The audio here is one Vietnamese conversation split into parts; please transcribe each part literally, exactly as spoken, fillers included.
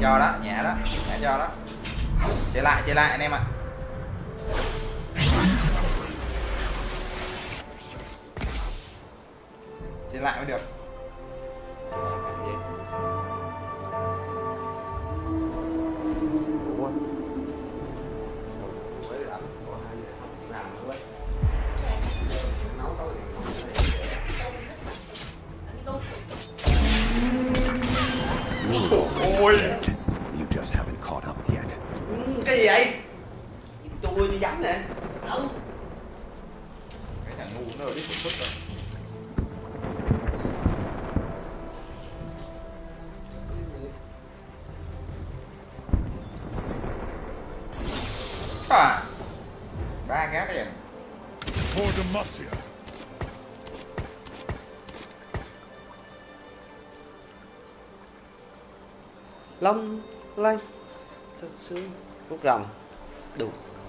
cho đó, nhẹ đó, nhẹ cho đó. Chơi lại, chơi lại anh em ạ. Chơi lại mới được. Ôi. You just haven't caught up yet. Cái gì vậy? Chui như giấm nè. Ừ. Cái thằng ngu nó biết phức rồi. À. Ba cái đấy. For Demacia. Long lanh sắt sướng cốt rồng đủ.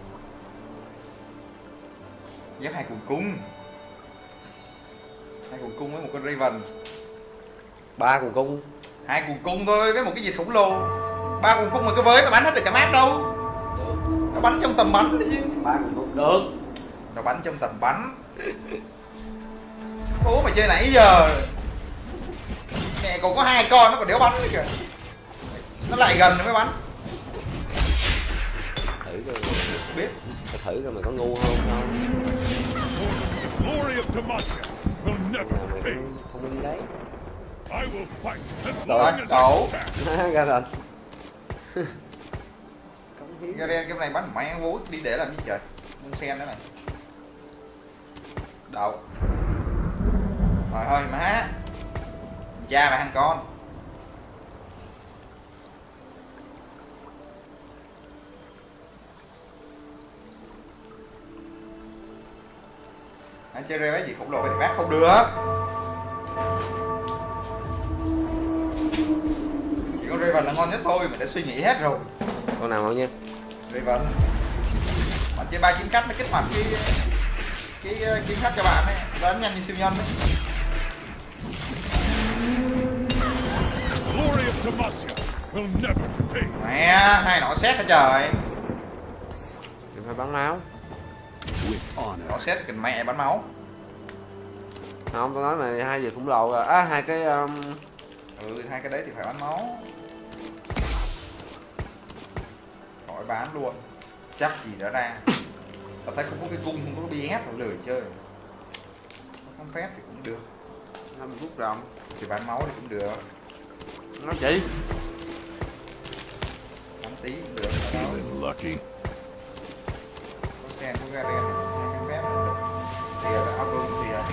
Ghép hai cuồng cung. Hai cuồng cung với một con Raven. Ba cuồng cung. Hai cuồng cung thôi với một cái gì khổng lồ. Ba cuồng cung mà cái với mà bắn hết được cả map đâu. Được. Nó bắn trong tầm bắn chứ. Ba cuồng cung được. Nó bắn trong tầm bắn. Bố mày chơi nãy giờ. Mẹ còn có hai con nó còn đéo bắn nữa kìa. Nó lại gần nó mới bắn. Thử coi biết. Thử coi mày có ngu không không. Glory of Demacia will never fade. Thông minh đấy. I will fight as Rồi, long as đổ. I can. Ra rồi. Garen cái này bắn mẹ vú đi để làm gì trời. Muốn xem nữa này. Đậu. Rồi thôi má. Cha và thằng con. Anh chơi rêu gì khổng lồ thì bác không được. Chỉ con Raven là ngon nhất thôi, mình đã suy nghĩ hết rồi. Con nào ngon nha? Raven. Bạn chơi ba kiếm khách nó kích hoạt cái cái kiếm khách cho bạn ấy, đánh nhanh như siêu nhân đấy. Glory of Demacia will never fade. Mẹ, hai nọ xét hả trời. Đừng phải bắn máu. Nọ xét kìa mẹ bắn máu. Không, tôi nói mà hai gì khủng lồ rồi. À, hai cái um... Ừ, hai cái đấy thì phải bắn máu. Khỏi bán luôn. Chắc gì đã ra. Tao thấy không có cái cung, không có cái bê ép đâu lười chơi. Không phép thì cũng được. năm phút rộng. Thì bán máu thì cũng được. Nói chị. Bắn tí cũng được. Feeling lucky. Có sen, có Garen, hai cái phép được. Thì là auto thì là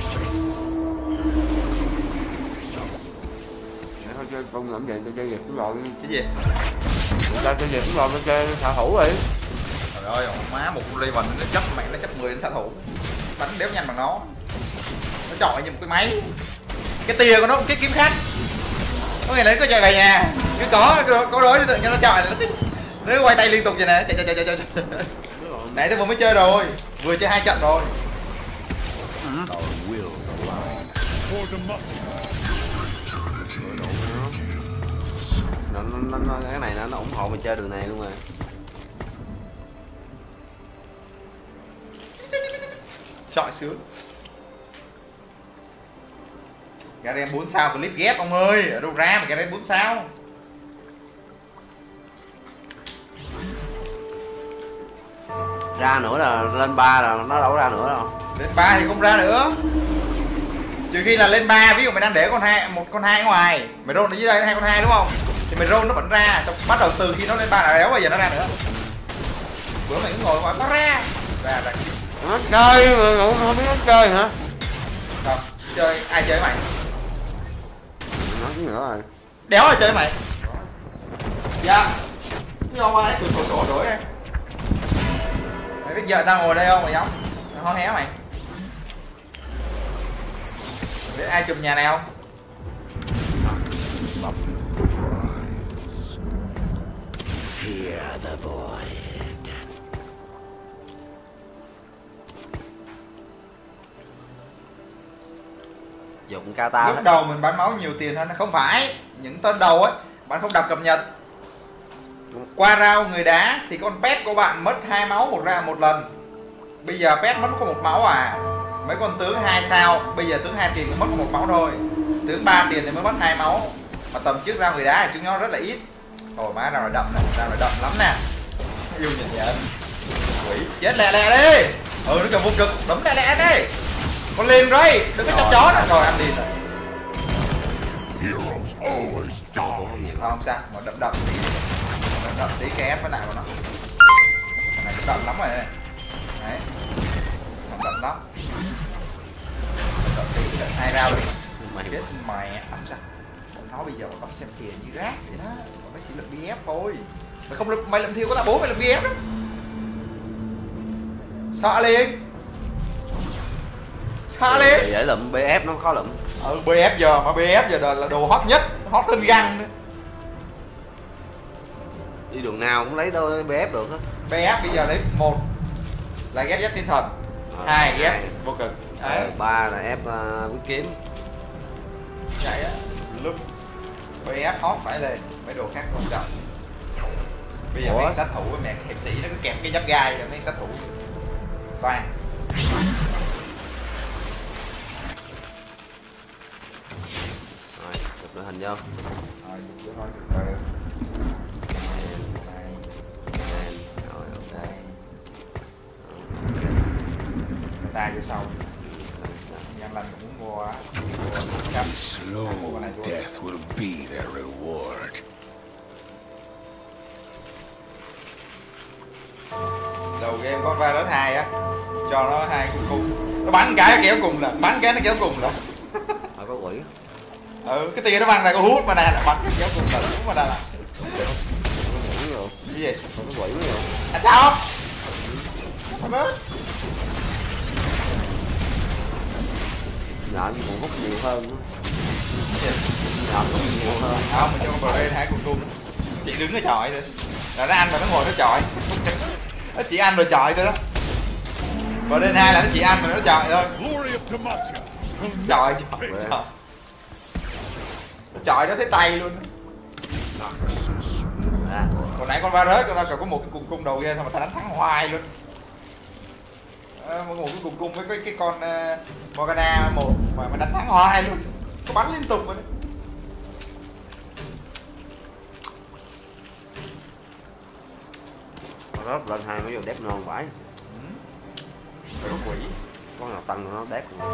Thôi chơi con làm vậy, tôi chơi việc cũng rồi. cái gì? Ta chơi việc cũng rồi, tôi chơi xạ thủ đi. Trời ơi, má một con Raven nó chấp mẹ nó chấp mười xạ thủ. Bắn đéo nhanh bằng nó. Nó chọi như một cái máy. Cái tia của nó cái kiếm khách. Có ngày lấy có chạy về nhà. Cứ có có đối tượng cho nó chọi nó nó quay tay liên tục vậy nè. Chạy chạy chạy chạy. Nãy tôi vừa mới chơi rồi. Vừa chơi hai trận rồi. For Demacia. Nó, nó, nó, cái này nó, nó ủng hộ mình chơi đường này luôn rồi. Chọi sướng. Garen bốn sao clip ghép ông ơi. Ở đâu ra mà Garen bốn sao? Ra nữa là lên ba là nó đâu có ra nữa đâu. Lên ba thì không ra nữa. Trừ khi là lên ba, ví dụ mày đang để con hai một con hai ở ngoài, mày roll ở dưới đây hai con hai đúng không? Thì mày roll nó vẫn ra, xong bắt đầu từ khi nó lên ba là đéo bao giờ nó ra nữa. Bữa mày cứ ngồi mà có ra. Ra ra. Nó chơi mà cũng không biết nó chơi hả? Đâu, chơi ai chơi mày? Nó cái nữa rồi. Đéo ai chơi mày? Dạ. Nhưng mà sổ sổ sổ đổi đây. Mày biết giờ tao ngồi đây không mày giống? Mày ho hé mày. Biết ai chùm nhà này không? Fear the void. Dụng kata. Lúc đầu mình bán máu nhiều tiền hơn, không phải những tên đầu ấy bạn không đọc cập nhật Qua rau người đá thì con pet của bạn mất hai máu một ra một lần. Bây giờ pet mất có một máu à. Mấy con tướng hai sao bây giờ tướng hai tiền cũng mất có một máu thôi. Tướng ba tiền thì mới mất hai máu. Mà tầm trước rau người đá thì chúng nó rất là ít. Ồ má rau là đậm nè, rau là đậm lắm nè. Yêu nhìn nhận. Quỷ chết lẹ lẹ đi. Ừ nó còn vô cực, đấm lẹ lẹ đi. Con lên rồi, đừng có chó chó nữa. Rồi ăn đi rồi. Heroes always die. Không sao, mà đậm đậm tí. Đậm đậm tí cái ép cái nào của nó. Cái này đậm lắm rồi đây. Đấy. Đậm đậm lắm. Đậm đậm tí, đậm hai rau đi. Mày chết mày ấm sao. Nó bây giờ bắt xem tiền như rác vậy đó. Nó chỉ là bê ép thôi. Mày không lực mày làm thiêu có ta bố mày là bê ép đó. Sợ liền. Sợ liền. Dễ lụm bê ép nó khó lụm. Ừ bê ép giờ mà bê ép giờ là đồ hot nhất, hot hơn găng nữa. Đi đường nào cũng lấy đâu bê ép được hết. bê ép bây giờ lấy một là ghép ghép thiên thần, À, hai ghép vô cực, đấy. Ba là ép uh, với kiếm. Vậy á, lúc bê ép hot phải lên, mấy đồ khác quan trọng. Bây giờ Ủa? mấy sát thủ với mẹ hiệp sĩ nó cứ kẹp cái giáp gai rồi mấy sát thủ toàn. Rồi, chụp đội hình vô. Rồi, chụp thôi, chụp từ. Này, Rồi, ok. đây. Cái tay vô sau. Giang lành cũng muốn mua á. Slow death will be their reward. Đầu game có virus hai á, cho nó hai cung cung, nó bắn cái nó kéo cùng là bắn cái nó kéo cùng là. Rồi có quỷ. Ừ cái tia nó bắn ra có hút mà này là bắn cái kéo cùng là đúng mà đây là Quỷ rồi. cái gì? Còn có quỷ rồi. Anh sao? Không đó. Nhọn còn hút nhiều hơn. Nhọn hút nhiều hơn. Không mình cho con bờ đây hai cung cung, chị đứng ở chọi nữa, là nó ăn và nó ngồi nó chọi, nó chỉ ăn rồi chọi thôi đó. Bờ đây hai là nó chỉ ăn mà nó chọi thôi. Glory of Demacia. Chọi chọi chọi. Nó chọi nó thấy tay luôn. À. Còn nãy con Varus người ta còn có một cái cùng cung đầu game thôi mà ta đánh thắng hoài luôn. À, một cái cùng cung với cái cái con uh, Morgana một mà mà đánh thắng hoài luôn, có bắn liên tục rồi đấy. Rớt lên hai mấy vô đép non vãi. Ừ. Phải có quỷ. Con nào tăng nó đép rồi.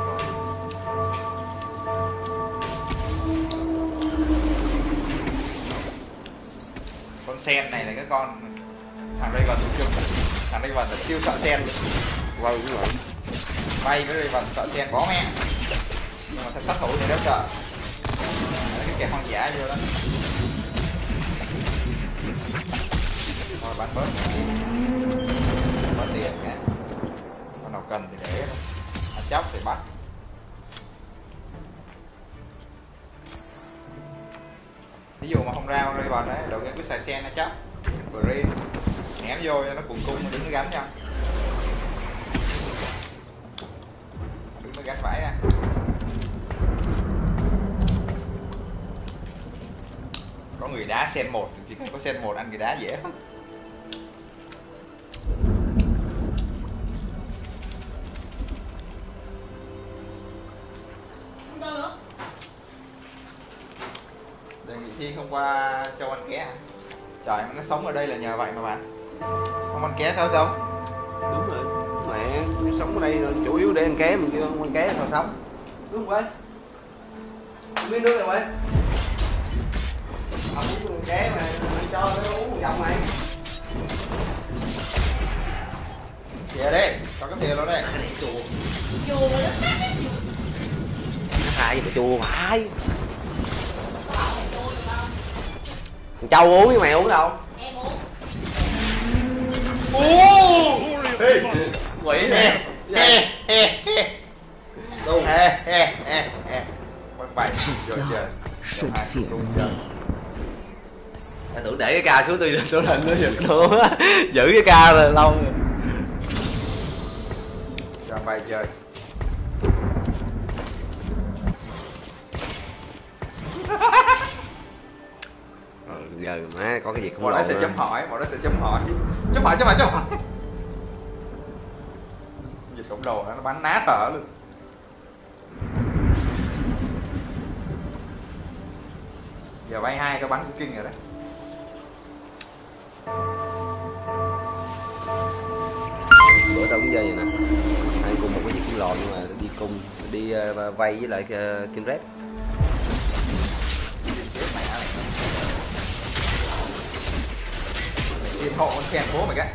Con sen này là cái con thằng Raven chung, thằng Raven là siêu sợ sen luôn. Quay cũng vậy. Bay với Raven sợ sen có mẹ, nhưng mà sát thủ thì rất sợ. Đấy, cái kẻ hoang dã vô đó. Thôi bán bớt, có tiền cả. Con nào cần thì để, ăn chóc thì bắt. Ví dụ mà không ra Raven đấy, đầu game cứ xài sen nó chắc, Green ném vô cho nó cùng cung nó đứng nó gánh cho, đứng nó gánh vải ra. Có người đá sen một, chỉ cần có sen một ăn người đá dễ. Đề nghị Thi không qua châu Ăn Ké à? Trời nó sống ở đây là nhờ vậy mà bạn. Không ăn ké sao sống? Đúng rồi. Mẹ nó sống ở đây rồi, chủ yếu để ăn ké, mình kêu không ăn ké sao sống. Đúng không vậy? Miếng nước rồi vậy? Ông uống ăn ké mà mình cho nó uống một vòng này. Thìa đi, cho cái thìa luôn đây. Cái này chua. Chua lắm. Hai mà chua phải. Thằng Châu uống với mày uống đâu? Em uống. Glory of Demacia. Quỷ He nè. he he he. Đâu? He he he he. Quăng bài rồi trời. Sân phiền trời. Tao tưởng để cái ca xuống tôi tôi lên nó giật luôn á. Giữ cái ca rồi lâu rồi. Cho bài chơi. Rồi Giờ má có cái gì không bọn nó lộn sẽ nữa. chấm hỏi, bọn nó sẽ chấm hỏi chấm hỏi chấm hỏi chấm hỏi dịch khổng lồ nó bắn nát thở luôn. Giờ bay hai cái bắn cũng kinh rồi đấy. Bữa tao cũng chơi vậy nè, hai cùng một cái chiếc kim lò nhưng mà đi cùng đi uh, vay với lại uh, kim rét. Mày xin hộ con sen bố mày cái.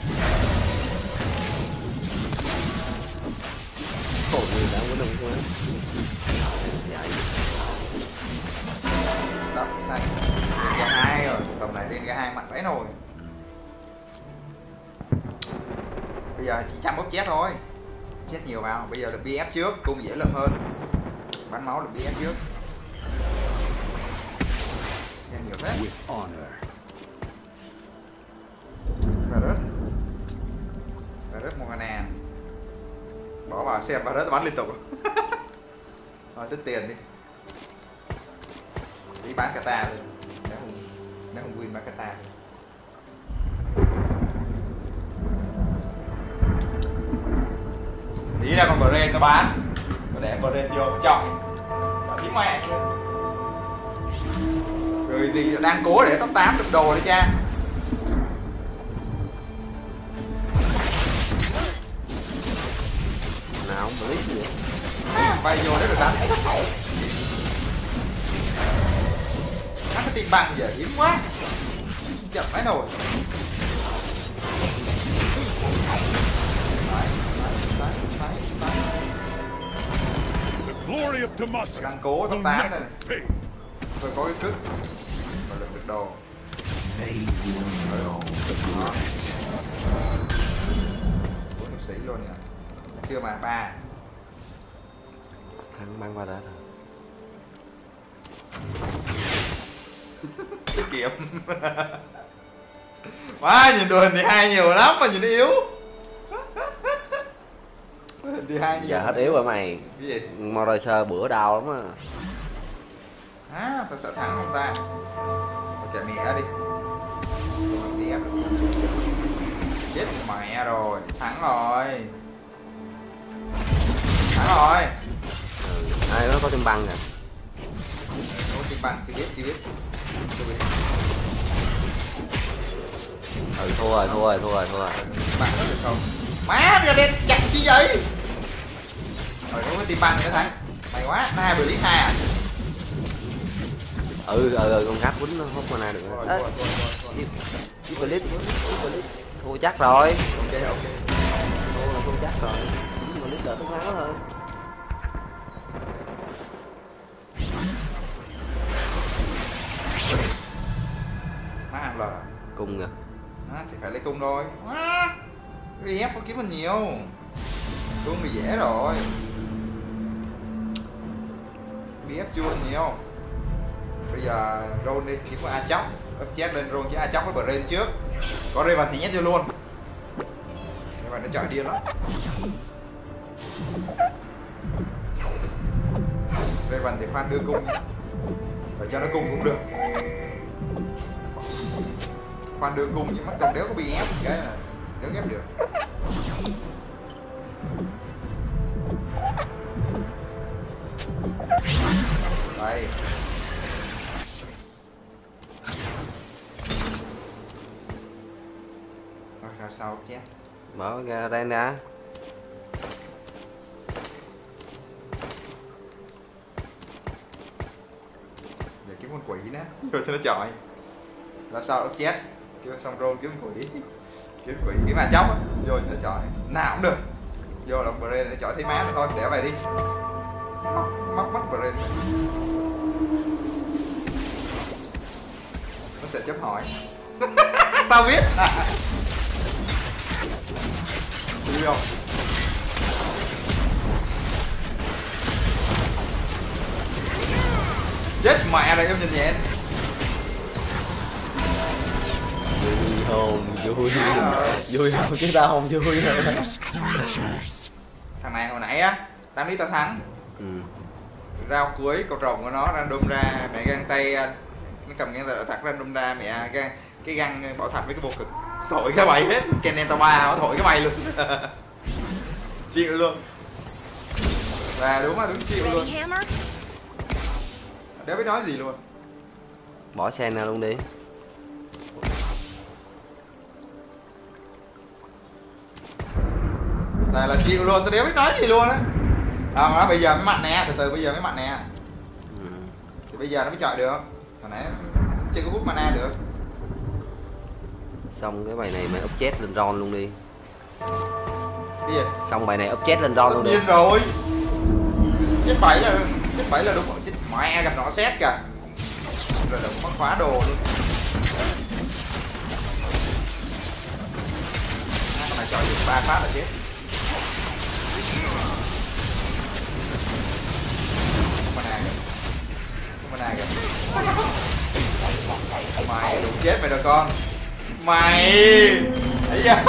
Khổ người đã muốn đồng quá. Đó, sai. Ga hai rồi, tầm này lên ga hai mạnh vãi nồi. Bây giờ chỉ chăm bóp chết thôi. Chết nhiều vào, bây giờ được bê ép trước, cung dễ lượm hơn. Bắn máu được bê ép trước. Chết nhiều phết. With honor. Và rớt. Và rớt Morgana. Bỏ vào xem và rớt bắn liên tục. Thôi tích tiền đi. Đi bán kata luôn. Nếu không, nếu không win bán kata luôn. Tí là con Brain nó bán. Rồi để Brain vô chọi. Chọi tí mẹ. Rồi gì đang cố để top tám được đồ đấy cha. Nào không biết gì vậy. Bay vô đấy được đánh. Hắn cái tiền bằng giờ hiếm quá. Chậm mấy nồi. The glory of Demacia Đang cố top will tám này. never fade. Rồi có cái cứt. Và lực được đồ. Bốn hiệp sĩ luôn nhỉ. Chưa mà ba. Thằng mang qua đó rồi. Tiết kiệm. Quá nhìn đồ hình thì hai nhiều lắm mà nhìn nó yếu. Hình thì hai nhiều. Giờ hết yếu rồi mày. Cái gì? Morriser bữa đau lắm á. À, tao sợ thắng không ta? Kệ mẹ đi. Tiếp. Chết mẹ rồi, thắng rồi. Thắng rồi. Ừ. Ai nó có thêm băng rồi. Có tim bằng chưa biết, chưa biết. Chưa biết. Ừ thua rồi, thua rồi, thua rồi, thua rồi. Bạn có được không? Má giờ đen chặt chi vậy? Rồi nó có tim bằng nữa thắng. Mày quá, nó hai bữa lý hai à? Ừ, ừ, ừ, con khác quýnh nó hút mana được. Rồi, Ê, rồi, rồi, rồi. Chiếc clip, chiếc clip. Thua chắc rồi. Ok, ok. Thua là thua chắc rồi. Chiếc clip đỡ tốc máu thôi. Má ăn lờ. Cung kìa. À, thì phải lấy cung thôi. À, vì ép có kiếm mình nhiều. Cung thì dễ rồi. bê ép chưa nhiều. Bây giờ roll đi, kiếm con Aatrox. Up chết lên roll với Aatrox với Brain trước. Có Raven thì nhét vô luôn. Raven nó chọi điên lắm. Raven thì khoan đưa cung. Để cho nó cung cũng được. Khoan đưa cung nhưng mắt đồng đéo có bị ép cái là đéo ép được. Đây. Rồi ra sau chết. Mở ra đây nè. Để kiếm con quỷ nữa. Rồi cho nó chọi. Ra sau ấp chết. Kiếm xong roll kiếm con quỷ. Kiếm quỷ kiếm Aatrox á. Vô cho nó chọi. Nào cũng được. Vô là Brain để chọi thấy má thôi, để vậy đi. Móc móc mất Brain. Nó sẽ chấm hỏi. Tao biết. Vui không? Chết mẹ rồi em nhìn nhẹ. Vui hồn, vui vui hồn chứ tao không vui rồi. Thằng này hồi nãy á, tám lý tao thắng. Ừ. Rao cuối cầu rồng của nó random ra mẹ găng tay nó cầm cái thạch random ra mẹ cái cái găng bảo thạch với cái vô cực thổi cái bay hết, Kennen Tama nó thổi cái bay luôn. Chịu luôn. Và đúng là đúng chịu luôn. Đéo biết nói gì luôn. Bỏ sen ra luôn đi. Này là chịu luôn, tôi đéo biết nói gì luôn á. À mà nó bây giờ mới mặn nè, từ từ bây giờ mới mặn nè. Ừ. Thì bây giờ nó mới chọi được. Hồi nãy chưa có hút mana được. Xong cái bài này mày úp chết lên ron luôn đi. Cái gì? Xong bài này úp chết lên ron luôn đi. Tất nhiên rồi. Chết bảy là chết bảy là đúng rồi, chết mẹ gặp nó xét kìa. Rồi đừng mất khóa đồ luôn. À, con này chọi được ba phát là chết. Mana kìa. Mana kìa. Mày đừng chết mày rồi con. Mày thấy chưa?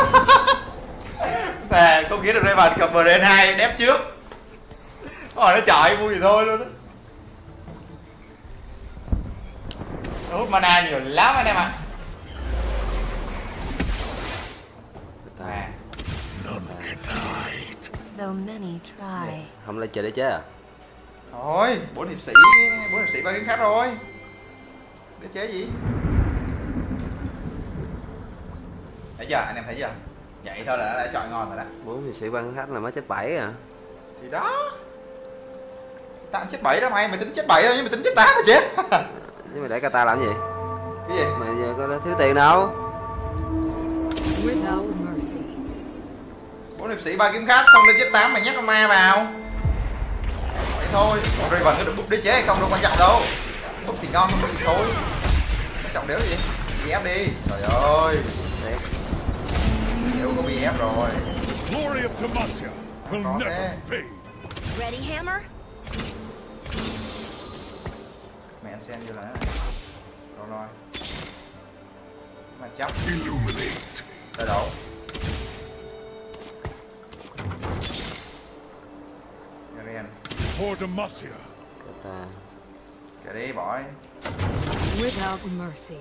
Nè không nghĩ được Raven cầm bờ đen hai đép trước. Rồi nó chạy vui gì thôi luôn đó. Nó hút mana nhiều lắm anh em ạ. À. Không lấy chơi để chế à? Thôi, bốn hiệp sĩ, bốn hiệp sĩ ba kiếm khách rồi. Để chế gì? Thấy chưa, anh em thấy chưa? Vậy thôi là đã, đã chọn ngon rồi đó. Bốn hiệp sĩ ba kiếm khách là mới chết bảy à? Thì đó. Tao chết bảy đó mày, mày tính chết bảy thôi nhưng mày tính chết tám mà chết. Nhưng mà để kata làm gì? Cái gì? Mày giờ có thiếu tiền đâu? Bốn hiệp sĩ ba kiếm khách xong lên chết tám mày nhắc con ma vào. Vậy thôi, Raven có được búp đế chế hay không đâu quan trọng đâu. Búp thì ngon không búp thì thôi. Quan trọng đéo gì? bê ép đi. Trời ơi. Đéo có bê ép rồi. Glory of Demacia will never fade. Ready, Hammer? Mẹ ăn sen vô là rồi rồi. Mà chấp. Tới đâu? Garen. For Demacia. Kata. Kệ đi bỏ đi. Without mercy.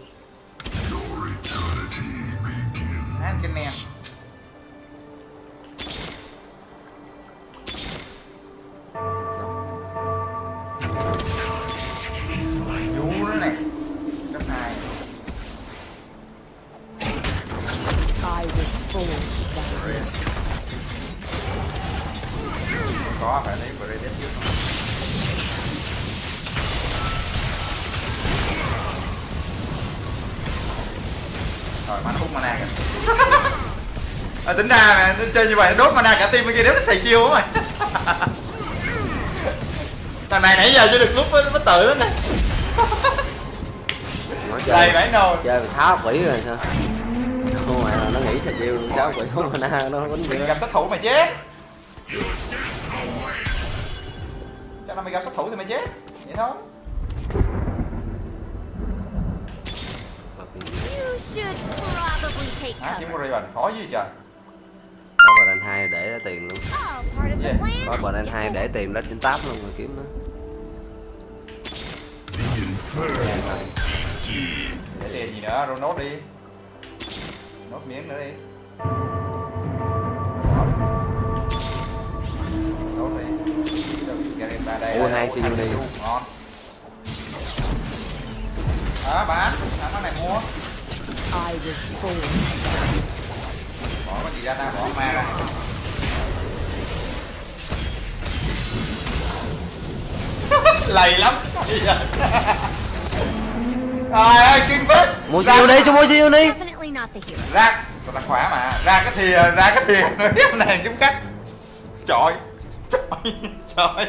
Anh Kennen. Vú nữa này. Cấp hai. Có phải lấy Braden trước. Rồi mà nó hút mana kìa. À, tính ra mà nó chơi như vậy nó đốt mana cả team bên kia, đéo nó xài siêu á mày. Thằng này nãy giờ chưa được lúc nó tự lắm này. Đây bảy nồi. Chơi sáu quỷ rồi sao? Không mà nó nghĩ xài siêu sáu quỷ không mana nó quýnh Mình gặp sát thủ mày chết. Chắc là mày gặp sát thủ thì mày chết. Vậy thôi. Hả? Kiếm Raven khó gì trời. Có Braden hai để tiền luôn. Yeah. Có Braden hai để tiền đó trên tám luôn mà kiếm nó. Để tiền gì nữa, rồi nốt đi. Nốt miếng nữa đi. Nốt đi. Ui hai siêu đi. Ngon. Đó bán, bán nó này mua. Bỏ cái gì ra ta, bỏ ma ra. Lầy lắm. Trời ơi, kinh phết. Mua siêu đi, cho mua siêu đi. Ra, còn là khỏe mà. Ra cái thìa, ra cái thìa. Cái này kiếm khách. Trời. Trời. Trời.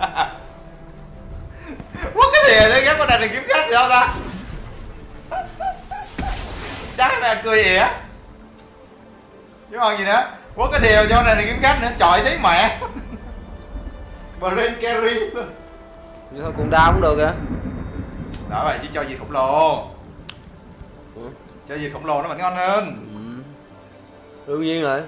Quất cái thìa đấy, ghép con này là kiếm khách sao ta? Sáng mẹ cười ỉa. Chứ còn gì nữa. Quất cái thìa cho này là kiếm khách nữa. Trời thấy mẹ. Brain carry luôn. Nhưng thôi cùng đau cũng được kìa. Đó vậy chứ cho gì khổng lồ. Ừ. Cho gì khổng lồ nó vẫn ngon hơn. Ừ. Đương nhiên rồi.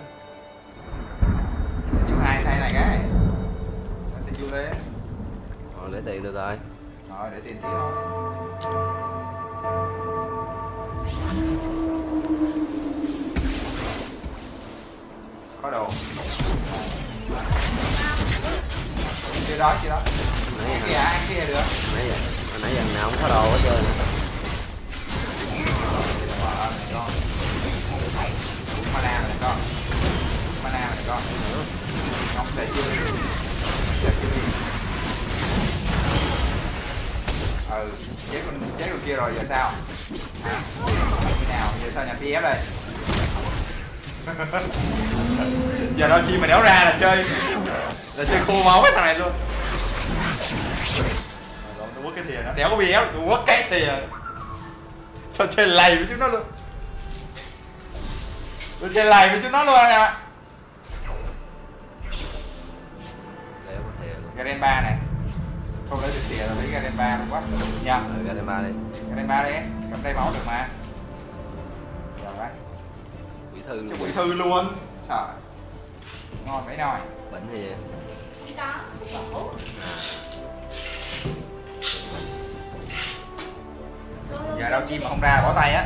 Sẽ chịu hai thay này cái. Sẽ chịu lên. Rồi để tiền được rồi. Rồi để tiền tí thôi. Có đồ. Kia đó, kia đó. Nãy Kìa, giờ ăn kia được. nãy giờ nãy giờ nào không có đồ hết trơn. Mana này con. Mana này con. Không sẽ chưa. Sẽ chưa đi. Ừ, chết con chết con kia rồi giờ sao? À, khi nào giờ sao nhận pê ép đây? Giờ đâu chi mà đéo ra là chơi là chơi khô máu hết thằng này luôn. Rồi, tôi quất cái thìa nó đéo có bê ép, tôi quất cái thìa. Tôi chơi lầy với chúng nó luôn. Tôi chơi lầy với chúng nó luôn anh em ạ. Để có thể luôn. Garen ba này. Không lấy được thìa là lấy Garen ba không quá. Nha. Rồi ra đây ba đi. Garen ba đi, cầm đây máu được mà. Rồi đấy. Quỷ thư. Cho quỷ thư luôn. Trời. Ngon mấy nồi. Bệnh gì vậy? Có, bổ. Giờ đâu chim mà không ra bỏ tay á.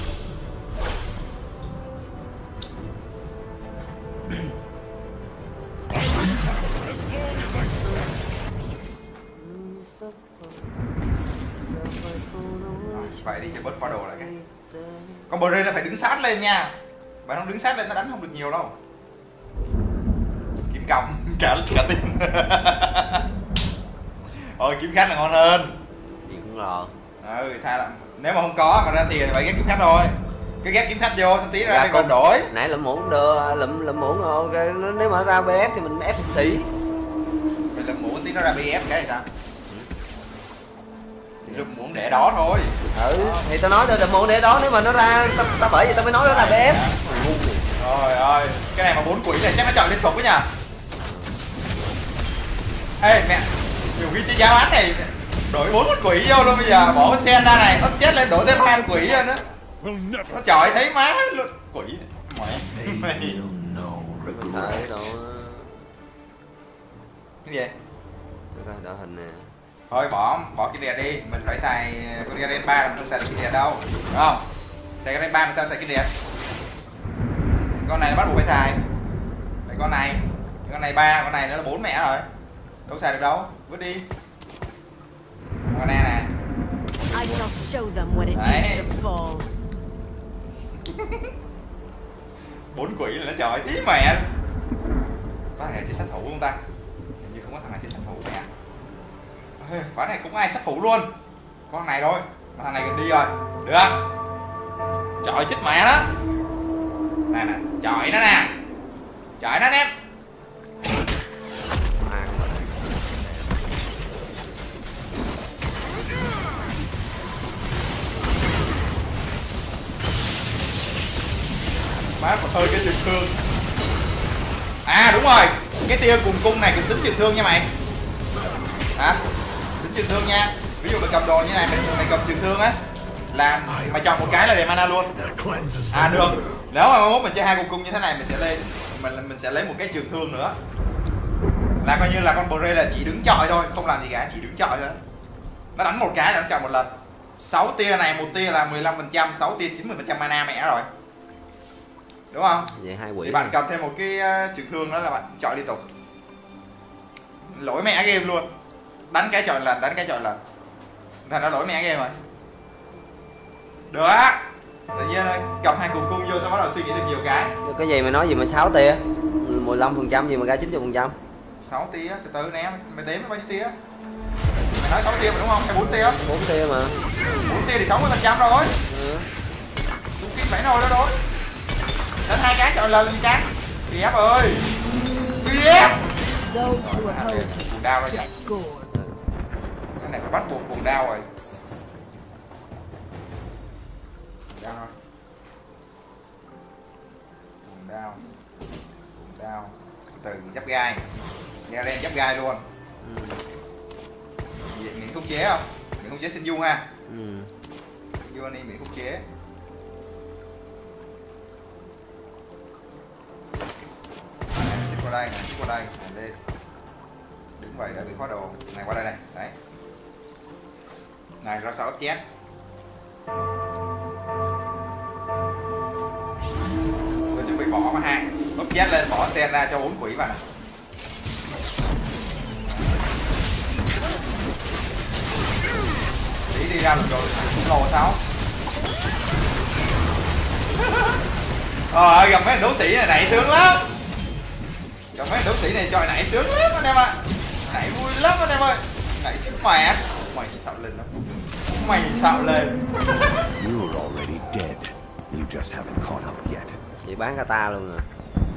Phải đi cho bớt qua đồ lại cái. Con bờ là phải đứng sát lên nha. Bạn không đứng sát lên nó đánh không được nhiều đâu. Kiếm còng cả cả tin. Ôi kiếm khách là ngon hơn. Gì cũng lò. Ừ, thay là nếu mà không có mà ra tiền thì phải ghép kiếm khách thôi. Cái ghép kiếm khách vô xong tí ra, ra đây còn đổi. Nãy lụm muỗng đưa lụm lụm muỗng ok, nếu mà ra bê ép thì mình ép xỉ. Mình lụm muỗng tí nó ra bê ép cái gì sao? Lụm muỗng để đó thôi. Ừ, thì tao nói rồi lụm muỗng để đó, nếu mà nó ra tao ta bởi vì tao mới nói nó ra bê ép. Trời ơi, cái này mà bốn quỷ này chắc nó chọn liên tục quá nhờ. Ê mẹ, nhiều khi chơi giáo án này đổi bốn con quỷ vô luôn, bây giờ bỏ con sen ra này, ấp chết lên đổi thêm hai con quỷ vô nữa. Nó chọi thấy má luôn. Quỷ mẹ. Sợ đồ. Cái gì? Để coi đỡ hình nè. Thôi bỏ bỏ cái đèn đi, mình phải xài con Garen ba là mình không xài được cái đèn đâu, đúng không? Xài Garen ba mình sao xài cái đèn? Con này nó bắt buộc phải xài. Đây con này, con này ba, con này nó là bốn mẹ rồi. Đâu xài được đâu, vứt đi. Con này nè. I shall show them what it Đấy. is to fall. Bốn quỷ là nó trời tí mẹ. Có thằng này chơi sát thủ không ta? Hình như không có thằng này chơi sát thủ mẹ. Ê, quán này cũng ai sát thủ luôn. Con này thôi, mà thằng này gần đi rồi. Được. Trời chết mẹ đó. Nè nè, trời nó nè. Trời nó nè. Má còn hơi cái trường thương. À đúng rồi, cái tia cùng cung này cũng tính trường thương nha mày. Hả? Tính trường thương nha. Ví dụ mày cầm đồ như này, mày, mày cầm trường thương á là mày chọn một cái là để mana luôn. À được. Nếu mà mốt mình chơi hai cùng cung như thế này mình sẽ lên mình mình sẽ lấy một cái trường thương nữa. Là coi như là con Bray là chỉ đứng chọi thôi, không làm gì cả, chỉ đứng chọi thôi. Nó đánh một cái là nó chọn một lần. sáu tia này, một tia là mười lăm phần trăm, sáu tia chín mươi phần trăm mana mẹ rồi. Đúng không? Vậy hai quỷ. Thì bạn cầm thêm một cái uh, trường thương đó là bạn chọi liên tục. Lỗi mẹ game luôn. Đánh cái chọi lần, đánh cái chọi lần. Thành ra lỗi mẹ game rồi. Được á. Tự nhiên cầm hai cục cung vô xong bắt đầu suy nghĩ được nhiều cái. Cái gì mày nói gì mà sáu tia? mười lăm phần trăm gì mà ra chín mươi phần trăm? sáu tia, từ từ nè, mày đếm nó bao nhiêu tia? Mày nói sáu tia mà đúng không? Hay bốn tia? bốn tia mà. bốn tia thì sáu mươi phần trăm rồi. Ừ. Đúng cái phải nồi đó rồi. Đánh hai cái chọi lần lên cái. bê ép ơi. bê ép. Those who oppose Cuồng đao rồi. get gore. Cái này phải bắt buộc cuồng đao rồi. Cuồng đao thôi. Cuồng đao. Cuồng đao. Từ giáp gai. Đeo đen giáp gai luôn. Ừ. Vậy miễn khống chế không? Miễn khống chế xin du ha. Ừ. Du anh đi miễn khống chế. Tiếp qua đây, tiếp qua đây, này lên. Đứng vậy đã bị khóa đồ. Này qua đây này, đấy. Này ra sáu chết. Tôi chuẩn bị bỏ qua hai. Úp. chết lên bỏ sen ra cho bốn quỷ vào này. Tí đi ra được rồi cũng lồ sao. Ờ gặp mấy đấu sĩ này nãy sướng lắm. Gặp mấy đấu sĩ này chọi nãy sướng lắm anh em ạ. Nãy vui lắm anh em ơi. Nãy chứ mẹ. Mày xạo lên lắm. Mày xạo lên. You're already dead. You just haven't caught up yet. Chị bán kata luôn rồi.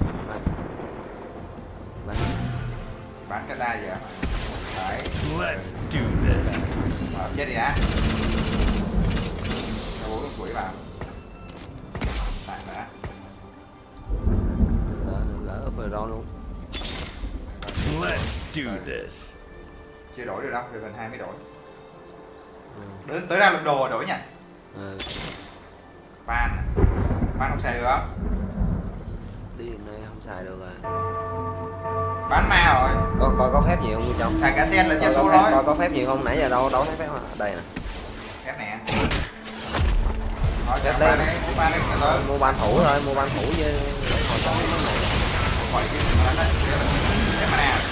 Bán. Bán kata gì ạ? Đấy. Let's do this. Ờ, chết đi đã. Cho bốn cái quỷ vào. Tại đã. Lỡ, lỡ úp rồi đó luôn. Let's do this. Chưa đổi được đâu, rồi gần hai mới đổi. Ừ. Đến tới ra lực đồ rồi đổi nha. Ừ. Ban. Ban không xài được không? Tí này không xài được rồi. Bán ma rồi. Có có có phép gì không bên trong? Xài cả sen lẫn Có, gia có, số phép, thôi. có có phép gì không? Nãy giờ đâu đâu thấy phép mà. Đây nè. Phép nè. Thôi Phép chào đây. ba đây, mua ba đây từ từ. Mua ban thủ rồi, mua ban thủ với để hồi sống cái này. Khỏi cái đó đấy. Phép mà nè.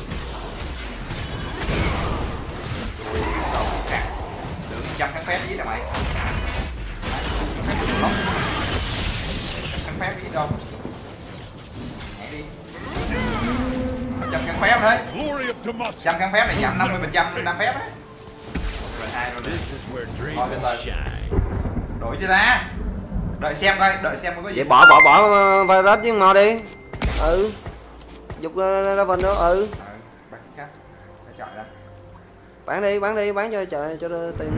Ui, đâu cả. Được trăm kháng phép gì đâu mày. Phép được lắm. Kháng phép gì đâu. Nhảy đi. Trăm kháng phép đấy. Glory of Demacia. Trăm kháng phép này giảm năm mươi phần trăm năm phép đấy. Rồi hai rồi. This is where Thôi, dreams từ từ. shine. Đổi chưa ta? Đợi xem coi, đợi xem có gì. Vậy bỏ bỏ bỏ virus với mò đi. Ừ. Dục ra, ra vần nữa. Ừ. Ờ, bắt khác. Phải chọi ra. Bán đi, bán đi, bán cho cho cho tiền đi.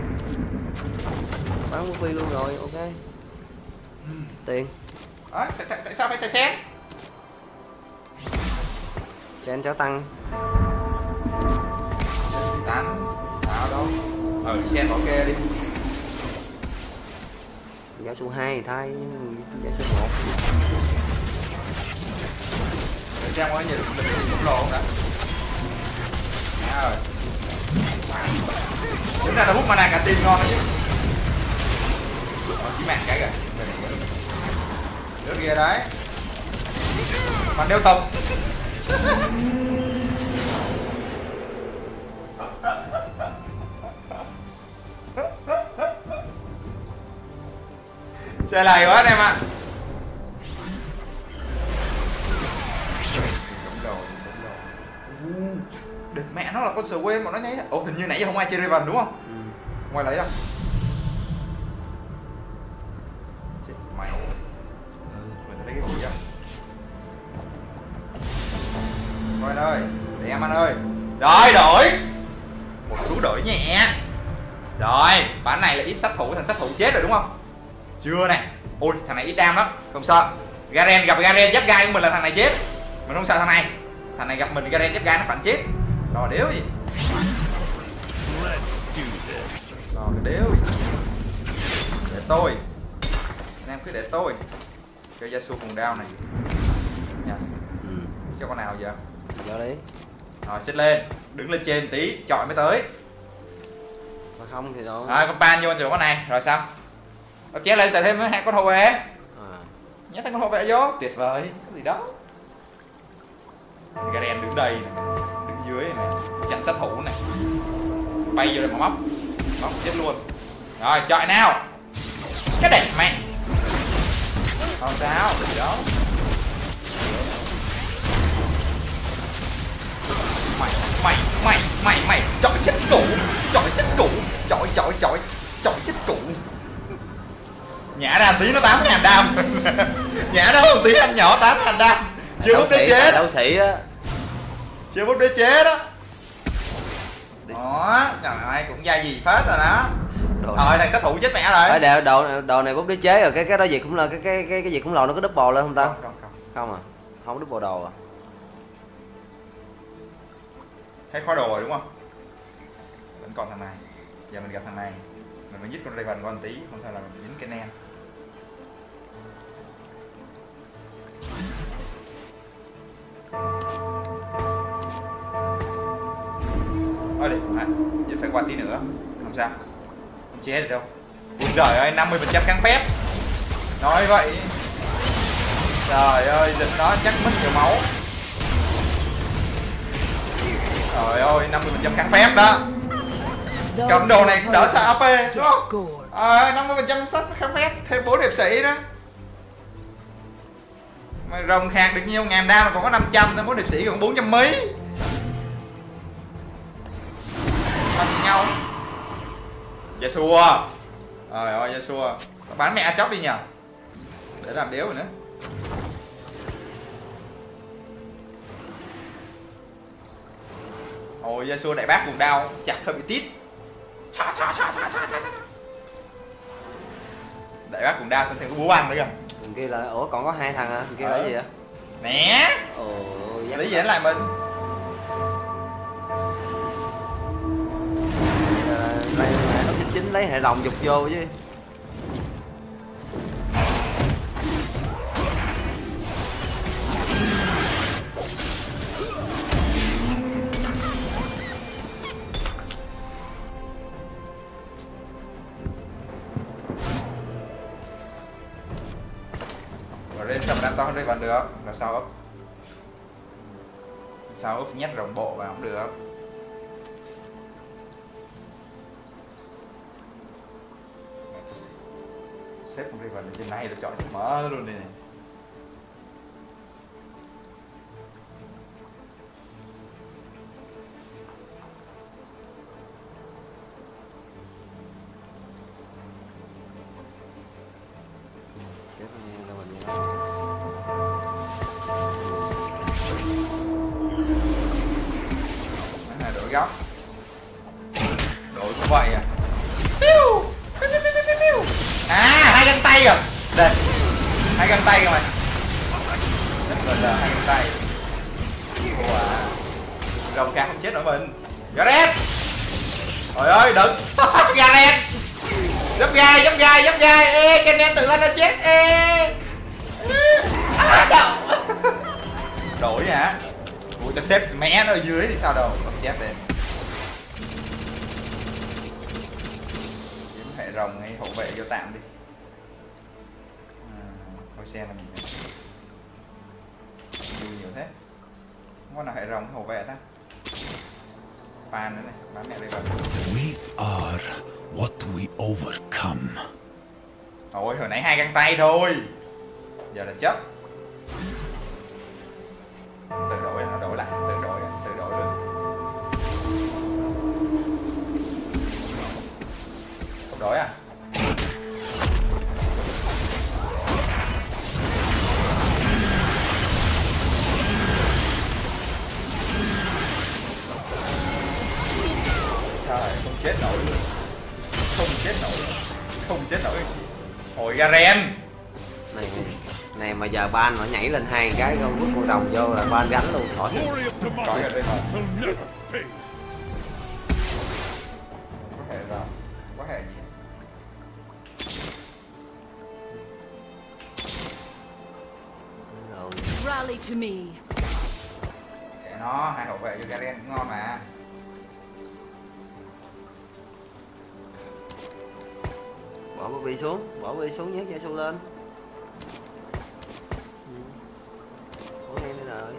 Bán quốc phi luôn rồi, ok. Tiền. Ờ, tại, tại sao phải xài sen? Sen cho tăng. Tán. Sao đâu? Ờ, sen bỏ kê đi. Giá số hai thì thay giá số một. Để xem có gì được mình đi cũng lồ không đã. Nè rồi. Chúng ta đã hút mana cả team ngon đấy chứ. Ờ, chỉ mạng cái kìa. Nước kia đấy. Mà đeo tông. Xe này quá anh em ạ. Đúng rồi, đúng rồi. Địch mẹ nó là con Swain mà nó nháy. Ồ hình như nãy giờ không ai chơi Raven đúng không? Ừ. Không ai lấy đâu. Chết mày. Mình lấy cái gì vậy? Thôi anh ơi, để em anh ơi. Rồi đổi. Một cú đổi nhẹ. Rồi, bán này là ít sát thủ, thằng sát thủ chết rồi đúng không? Chưa này. Ôi thằng này ít đam lắm, không sợ. Garen gặp Garen giáp gai của mình là thằng này chết. Mình không sợ thằng này. Thằng này gặp mình Garen giáp gai nó phản chết. Rồi đéo gì. Let's do this. Rồi cái đéo gì. Để tôi. Anh em cứ để tôi. Cho Yasuo cùng đao này. Nha. Ừ. Cho con nào giờ? Cho đi. Rồi xích lên, đứng lên trên tí, chọi mới tới. Mà không thì đâu. Rồi con pan vô chỗ con này, rồi xong. Nó chế lên xài thêm hai con hộ vệ. À. Nhét thêm con hộ vệ vô, tuyệt vời. Cái gì đó. Garen đứng đây này, đứng dưới này, chặn sát thủ này. Bay vô đây mà móc. Móc chết luôn. Rồi chọi nào. Cái đẹp mẹ. Không sao, gì đó. Mày mày mày mày mày chọi chết cụ, chọi chết cụ, chọi chọi chọi chọi chết cụ. Nhả ra tí nó tám ngàn đam. Nhả ra một tí anh nhỏ tám ngàn đam. Chưa bút đế chế đấu sĩ á. Chưa bút đế chế đó. Đó, trời ơi cũng ra gì phết rồi đó. Thôi thằng sát thủ chết mẹ rồi. Phải đều đồ đồ này bút đế chế rồi, cái cái đó gì cũng là cái cái cái cái gì cũng lò nó có double lên không ta? Không không không. Không à. Không double đồ à. Hết khó đồ rồi đúng không? Vẫn còn thằng này. Giờ mình gặp thằng này. Mình phải giết con Raven con tí, không thôi là mình dính cái nen. Ôi đi, à, giờ phải qua tí nữa. Không sao. Không chế được đâu. Ui giời ơi, năm mươi phần trăm kháng phép. Nói vậy. Trời ơi, dịch đó chắc mất nhiều máu. Trời ơi, năm mươi phần trăm kháng phép đó. Cầm đồ này đỡ sợ a pê đúng không? À, năm mươi phần trăm sát kháng phép, thêm bốn hiệp sĩ đó. Mà rồng khạc được nhiêu ngàn đam mà còn có năm trăm, thêm bốn hiệp sĩ còn bốn trăm mấy. Làm gì nhau? Yasuo. Trời ơi Yasuo. Bán mẹ chóc đi nhờ. Để làm đéo rồi nữa. Ôi Yasuo đại bác cùng đao chặt hơi bị tít. Cha cha cha cha cha cha. Đại bác cùng đao xong thêm có búa ăn nữa kìa. Thằng kia là ủa còn có hai thằng à? Thằng kia là cái gì vậy? Nè. Ồ, lấy gì đánh lại mình? Lấy nó chính chính lấy hệ đồng dục vô chứ. Lên sao mà đang to hơn đây còn được, làm sao úp sao úp nhét rồng bộ vào không được. Xếp con Raven lên trên này tôi chọn chữ mở luôn đây này. Đổi góc đổi như vậy à. À hai găng tay rồi đây, hai găng tay rồi mày, rất là hai găng tay. Wow. Rồng ca không chết nổi mình. Gareth, trời ơi đừng. Gareth dấp gai dấp gai dấp gai. Ê Kennen tự lên nó chết. Ê à, đổi hả? Ui ta xếp mẹ nó ở dưới thì sao đâu, không chết lên. Kiếm hệ rồng hay hậu vệ cho tạm đi. À, coi xem là gì nhiều nhiều thế. Không có nào hệ rồng hậu vệ ta. Pan nữa này, bán mẹ đây vào. We are what we overcome. Ôi hồi nãy hai găng tay thôi, giờ là chấp. Tự đổi nó đổi lại, tự đổi tự đổi luôn. Không đổi à? Trời, không chết nổi luôn. Không chết nổi luôn. Không chết nổi. Ôi Garen. Này này mà giờ ban nó nhảy lên hai cái con vứt con đồng vô là ban gánh luôn khỏi. Glory of Có Demacia hệ đây rồi. will never fade. Có hệ rồi. Có hệ gì? Rồi. Rally to me. Kệ nó, hai hậu vệ cho Garen cũng ngon mà. Bỏ Bobby xuống, bỏ Bobby xuống nhớ chạy xuống lên. Ủa nghe đây rồi.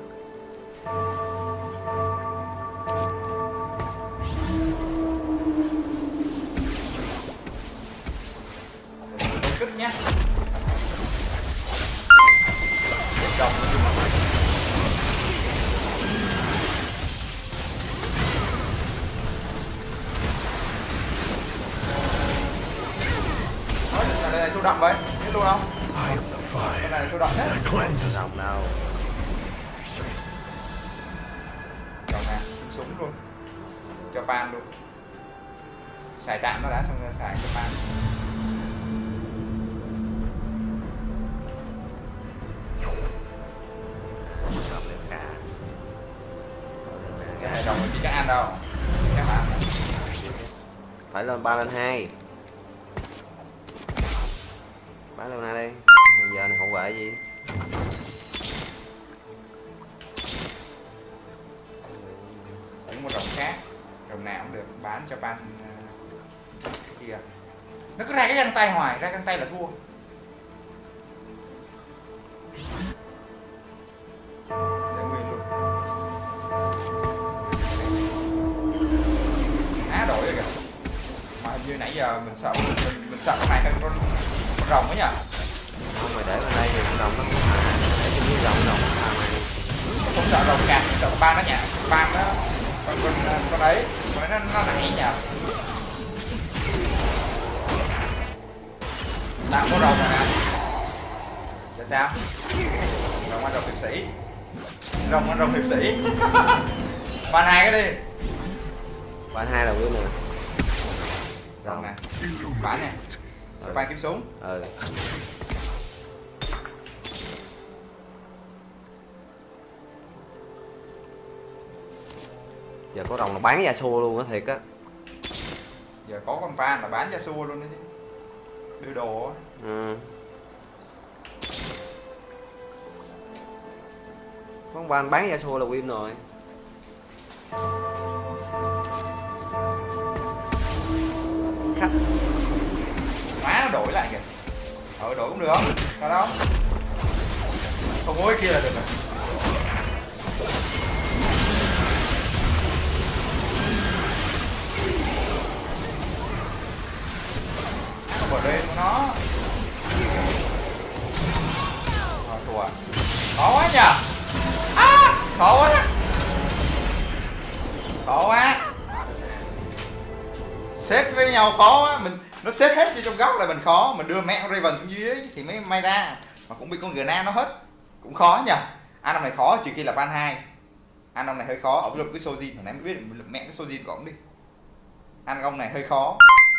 Tôi kích nhá. Chồng. Nói là đây này thu động vậy, biết luôn không? I am the Cái fire này là thu động đấy. that cleanses. Đồng đâu. Chồng nè, súng luôn. Cho pan luôn. Xài tạm nó đã xong rồi xài cho pan. Cái hệ đồng chỉ các ăn đâu. Các bạn. Phải lên ba lên hai. Bán lên hai đi. Bây giờ này hậu vệ gì? Cũng một rồng khác, rồng nào cũng được bán cho pan uh, kia. Nó cứ ra cái găng tay hoài, ra găng tay là thua. như nãy giờ mình sợ mình, mình sợ con này hơn con, con rồng ấy nhỉ. Không mày để bên đây thì con rồng nó cũng thà, để cho cái rồng rồng nó thà mày. Không sợ rồng càng, sợ con ban nó nhỉ, con ban nó con con con đấy, con đấy nó nó nảy nhỉ. Đang có rồng rồi nè. Giờ sao? Rồng ăn rồng hiệp sĩ. Rồng ăn rồng hiệp sĩ. Ban hai cái đi. Ban hai là Win nè. Rồng nè. Bán nè. Rồi ban kiếm súng. Ừ. Giờ có rồng là bán Yasuo luôn á, thiệt á. Giờ có con ban là bán Yasuo luôn đấy chứ. Đưa đồ á. Ừ. Con ban bán Yasuo là Win rồi. Khách. Má nó đổi lại kìa. Ờ đổi cũng được. Sao đâu? Không có cái kia là được rồi. Không vào đây của nó. Rồi thua. Khó quá nhờ. À, khó quá. Khó quá. Xếp với nhau khó quá, mình nó xếp hết vô trong góc là mình khó, mình đưa mẹ con Raven xuống dưới thì mới may ra, mà cũng bị con Gna nó hết, cũng khó nhờ. Anh ông này khó trừ khi là ban hai, anh ông này hơi khó, ở lục cái Sojin hồi nãy mới biết lục mẹ cái Sojin của ổng đi, anh ông này hơi khó.